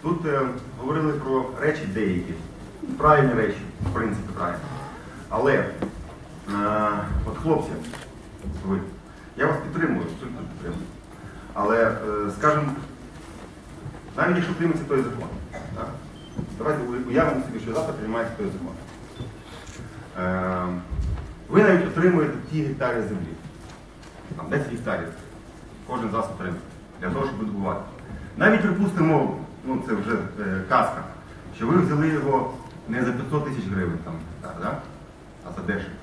Тут говорили про речі деякі, правильні речі, в принципі, правильні. Але, от хлопці, я вас підтримую, абсолютно підтримую. Але, скажімо, навіть якщо прийметься той закон, так? Давайте уявимо собі, що завтра приймається той закон. Ви навіть отримуєте ті гектари землі, там 10 гектарів, кожен з вас отримує, для того, щоб видобувати. Навіть припустимо, ну це вже казка, що ви взяли його не за 500 тисяч гривень, там, да? А за дешево.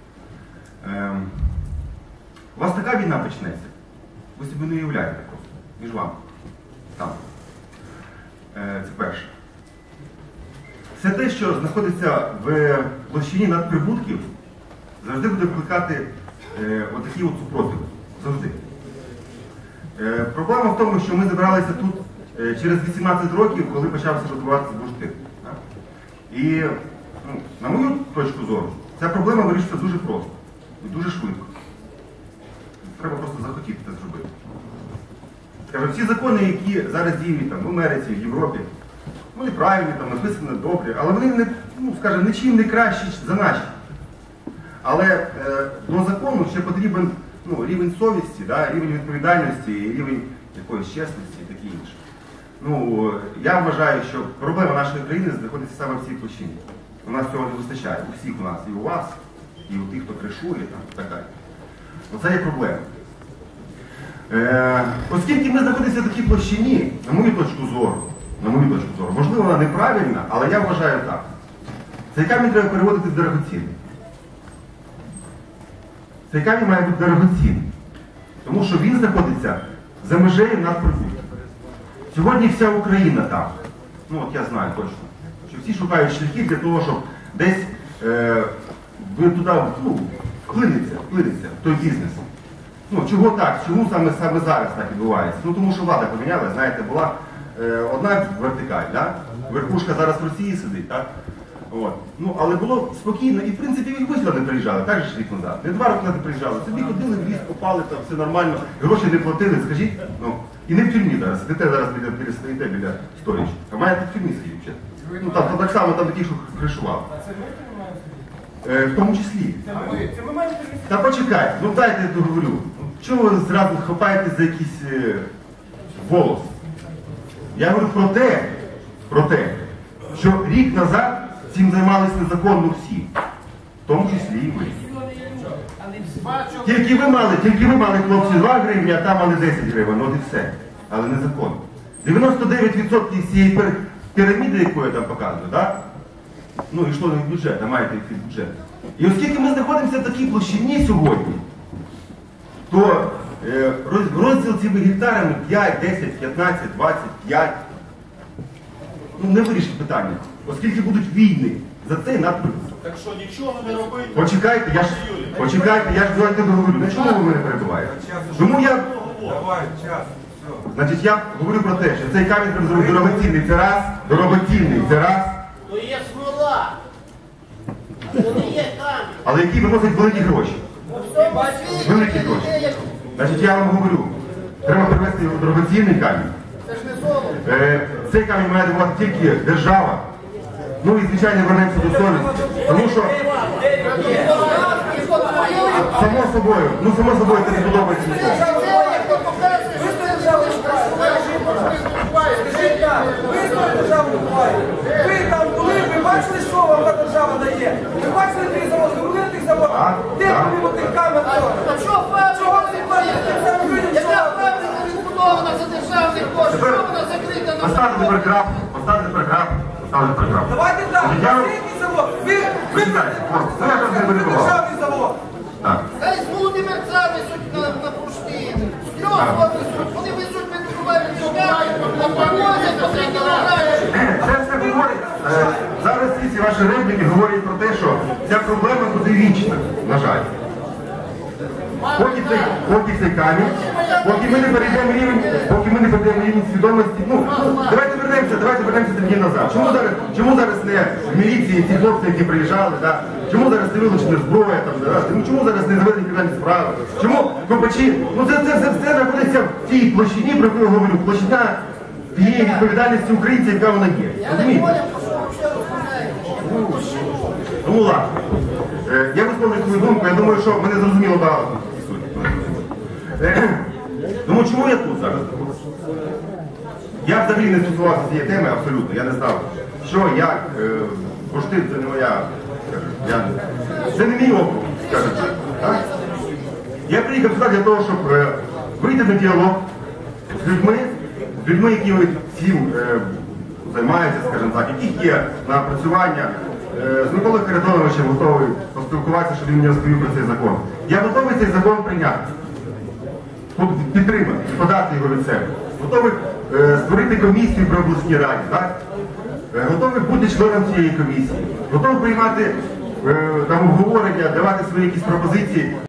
У вас така війна почнеться, ви собі не уявляєте просто, між вами. Там. Це перше. Все те, що знаходиться в площині надприбутків, завжди буде викликати отакі от супротиви. Завжди. Проблема в тому, що ми зібралися тут через 18 років, коли почався розвиватися бурштин. І, ну, на мою точку зору, ця проблема вирішується дуже просто і дуже швидко. Треба просто захотіти це зробити. Скажімо, всі закони, які зараз діють там, в Америці, в Європі, вони правильні, там, написані добре, але вони, не, ну, скажімо, нічим не кращі за наші. Але до закону ще потрібен рівень совісті, да, рівень відповідальності, рівень якоїсь чесності і таке інше. Ну, я вважаю, що проблема нашої країни знаходиться саме в цій площині. У нас цього не вистачає. У всіх у нас, і у вас, і у тих, хто кришує, там, і так далі. Оце є проблема. Оскільки ми знаходимося в такій площині, на мою точку зору, можливо, вона неправильна, але я вважаю так. Цей камінь треба переводити в дорогоцінний. Цей камінь має бути дорогоцінний. Тому що він знаходиться за межею надприбутків. Сьогодні вся Україна там. Ну от я знаю точно. Що всі шукають шляхи для того, щоб десь ви туди вклиниться в той бізнес. Ну, чого так? Чому саме зараз так відбувається? Ну, тому що влада помінялася, знаєте, була одна вертикаль, да? Верхушка зараз в Росії сидить, так? От. Ну, але було спокійно, і в принципі і ви сюди не приїжджали, так же ж рік назад. Не 2 роки назад приїжджали, собі ходили в ліс, попали, там все нормально, гроші не платили, скажіть, ну, і не в тюрмі зараз, сидите зараз стоїте біля сторічки, а маєте в тюрмі сидіти. Ну, там так само там такі, що кришували. В тому числі. Та почекайте, ну дайте я договорю. Чого ви зразу хапаєте за якийсь волос? Я говорю про те, що рік назад цим займалися незаконно всі. В тому числі і ви. Тільки ви мали, хлопці, 2 гривні, а там мали 10 гривень, от і все. Але незаконно. 99% цієї піраміди, яку я там показую, так? Ну, йшло не в бюджет, а маєте йти в бюджет. І оскільки ми знаходимося в такій площині сьогодні, то розділ цими гектарами 5, 10, 15, 25, ну, не вирішить питання. Оскільки будуть війни за цей надприбуток. Так що нічого не робити? Почекайте, я ж давайте договорю. На чому ви мене перебуваєте? Тому я... Значить, я говорю про те, що цей камінь треба зробити дорогоцінний, це раз. То є смола. То не є камінь. Але які виносять великі гроші. Великі гроші. Значить, я вам говорю, треба привезти його дорогоцінний камінь. Це ж не золото. Цей камінь має давати тільки держава. Ну і, звичайно, вернемося до совісті. Тому що, само собою, це не подобається нікому. Ви там були, ви бачили, що вам та держава дає? Ви бачили тих завод, ви були на тих заводах? Де були тих камер? Чого фабрика? Яка фабрика відбудована за державний кошт? Що вона закрита на Поставте параграф. Давайте так, який завод? Ви державний завод. Хай з Володимирця везуть на бурштин. З Львова везуть. Вони везуть, відбувають шукають, привозять по 3 кілограми. Це все говорить. Зараз всі ці ваші репліки говорять про те, що ця проблема буде вічна, на жаль. Поки цей камінь, поки ми не перейдемо рівень свідомості, ну, давайте вернемося тоді назад. Чому зараз не в міліції ці хлопці, які приїжджали, да? Чому зараз не вилучена зброя, там, да? Чому зараз не заведені кримінальні справи? Чому копачі? Ну це все знаходиться в тій площині, про яку я говорю, площина тієї відповідальності українця, яка вона є. Я не Розумієте? понял, про що ви взагалі розмовляєте. Тому ладно. Я висловлюю свою думку, я думаю, що мене зрозуміло багато. Тому чому я тут зараз? Я взагалі не стосувався цієї теми абсолютно. Я не знав, що, як, бурштин це не моя, це не мій округ, скажімо так. Я приїхав сюди для того, щоб вийти на діалог з людьми, які цим займаються, скажімо так, яких є напрацювання. З Миколою Харитоновичем готовий поспілкуватися, щоб він мені розповів про цей закон. Я готовий цей закон прийняти, підтримати, подати його від себе. Готовий створити комісію при обласній раді, так? Готовий бути членом цієї комісії. Готовий приймати там обговорення, давати свої якісь пропозиції.